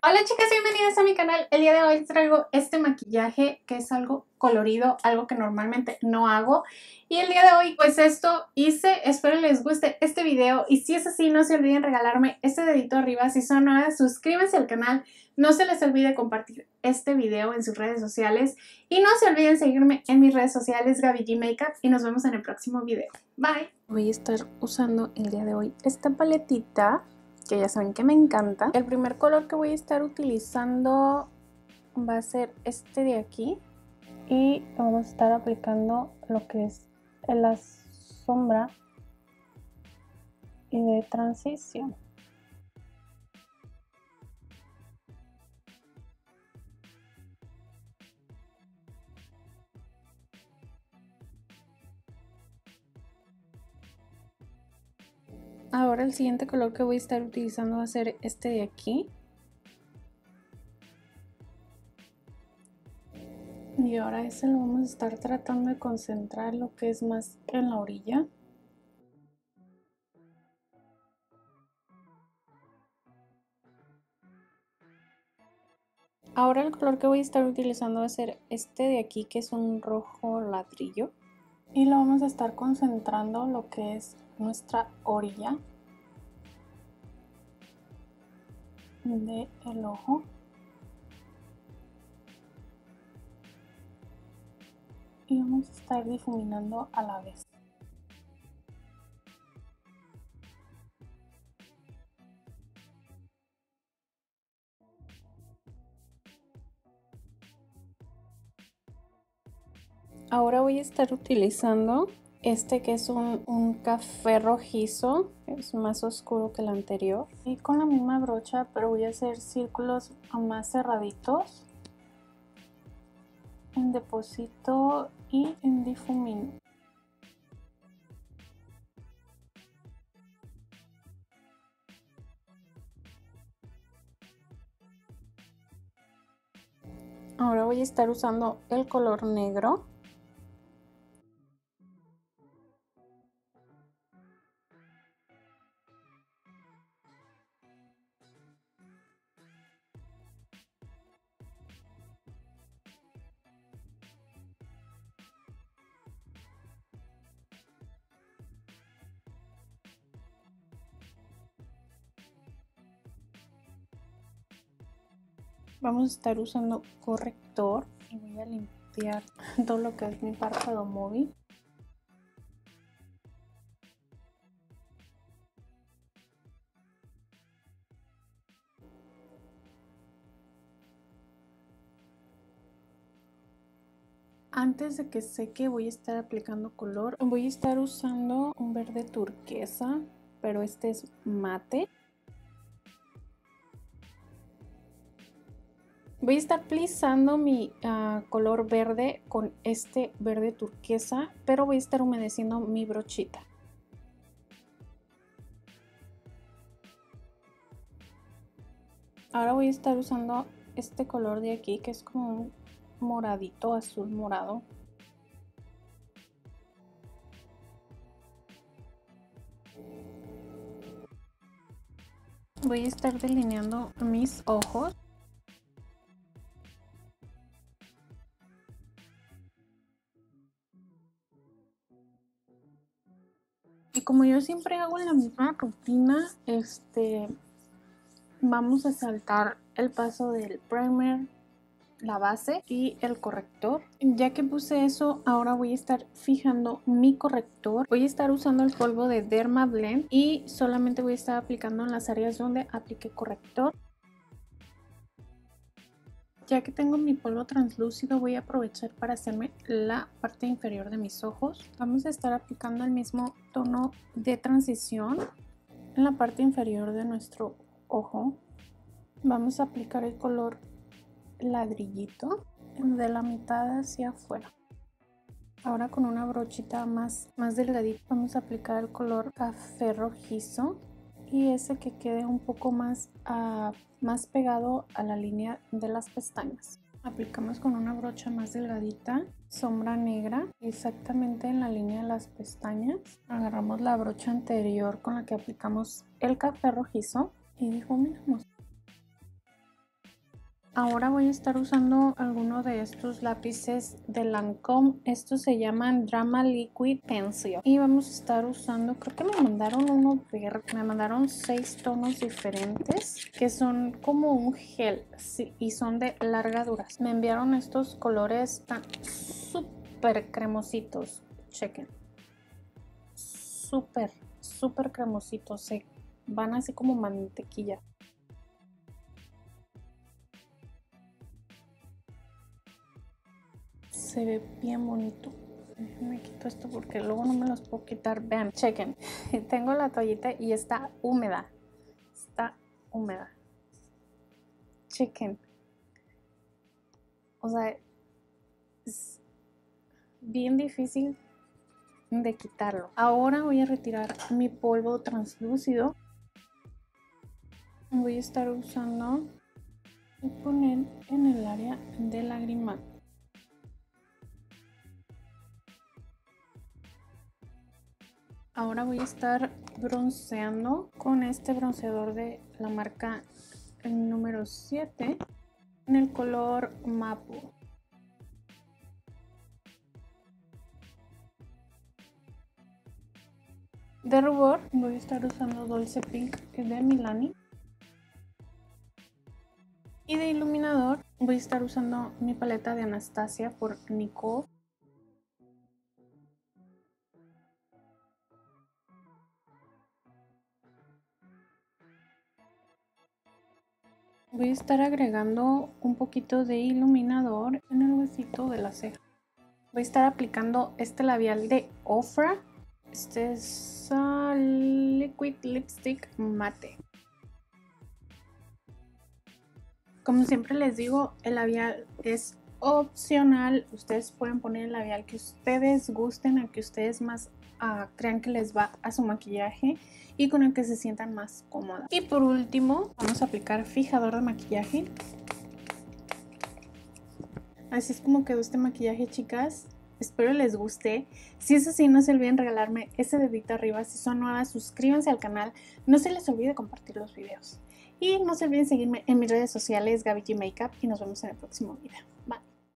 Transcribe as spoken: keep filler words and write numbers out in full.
Hola chicas, bienvenidas a mi canal. El día de hoy traigo este maquillaje que es algo colorido, algo que normalmente no hago. Y el día de hoy pues esto hice, espero les guste este video. Y si es así, no se olviden regalarme este dedito arriba. Si son nuevas, suscríbanse al canal. No se les olvide compartir este video en sus redes sociales. Y no se olviden seguirme en mis redes sociales, Gaby G Makeup. Y nos vemos en el próximo video. Bye. Voy a estar usando el día de hoy esta paletita, que ya saben que me encanta. El primer color que voy a estar utilizando va a ser este de aquí. Y vamos a estar aplicando lo que es la sombra y de transición. Ahora el siguiente color que voy a estar utilizando va a ser este de aquí. Y ahora ese lo vamos a estar tratando de concentrar lo que es más en la orilla. Ahora el color que voy a estar utilizando va a ser este de aquí, que es un rojo ladrillo. Y lo vamos a estar concentrando lo que es nuestra orilla del ojo. Y vamos a estar difuminando a la vez. Ahora voy a estar utilizando este que es un, un café rojizo, es más oscuro que el anterior. Y con la misma brocha, pero voy a hacer círculos más cerraditos. En deposito y en difumino. Ahora voy a estar usando el color negro. Vamos a estar usando corrector y voy a limpiar todo lo que es mi párpado móvil. Antes de que seque voy a estar aplicando color. Voy a estar usando un verde turquesa, pero este es mate. Voy a estar plisando mi uh, color verde con este verde turquesa, pero voy a estar humedeciendo mi brochita. Ahora voy a estar usando este color de aquí, que es como un moradito, azul morado. Voy a estar delineando mis ojos. Y como yo siempre hago la misma rutina, este, vamos a saltar el paso del primer, la base y el corrector. Ya que puse eso, ahora voy a estar fijando mi corrector. Voy a estar usando el polvo de Derma Blend y solamente voy a estar aplicando en las áreas donde apliqué corrector. Ya que tengo mi polvo translúcido, voy a aprovechar para hacerme la parte inferior de mis ojos. Vamos a estar aplicando el mismo tono de transición en la parte inferior de nuestro ojo. Vamos a aplicar el color ladrillito de la mitad hacia afuera. Ahora con una brochita más, más delgadita vamos a aplicar el color café rojizo y ese que quede un poco más, uh, más pegado a la línea de las pestañas. Aplicamos con una brocha más delgadita sombra negra exactamente en la línea de las pestañas. Agarramos la brocha anterior con la que aplicamos el café rojizo y difuminamos. Ahora voy a estar usando alguno de estos lápices de Lancome. Estos se llaman Drama Liquid Pencil. Y vamos a estar usando, creo que me mandaron uno verde. Me mandaron seis tonos diferentes que son como un gel, sí, y son de larga duración. Me enviaron estos colores tan súper cremositos. Chequen. Súper, súper cremositos. Se van así como mantequilla. Se ve bien bonito. Me quito esto porque luego no me los puedo quitar. Vean, chequen. Tengo la toallita y está húmeda. Está húmeda. Chequen. O sea, es bien difícil de quitarlo. Ahora voy a retirar mi polvo translúcido. Voy a estar usando y poner en el área de lagrimal. Ahora voy a estar bronceando con este bronceador de la marca número siete en el color Maple. De rubor voy a estar usando Dolce Pink de Milani. Y de iluminador voy a estar usando mi paleta de Anastasia por Nicole. Voy a estar agregando un poquito de iluminador en el huesito de la ceja. Voy a estar aplicando este labial de Ofra. Este es uh, Liquid Lipstick Mate. Como siempre les digo, el labial es opcional. Ustedes pueden poner el labial que ustedes gusten, al que ustedes más uh, crean que les va a su maquillaje y con el que se sientan más cómodas. Y por último, vamos a aplicar fijador de maquillaje. Así es como quedó este maquillaje, chicas. Espero les guste. Si es así, no se olviden regalarme ese dedito arriba. Si son nuevas, suscríbanse al canal. No se les olvide compartir los videos. Y no se olviden seguirme en mis redes sociales, Gaby G Makeup. Y nos vemos en el próximo video. Bye.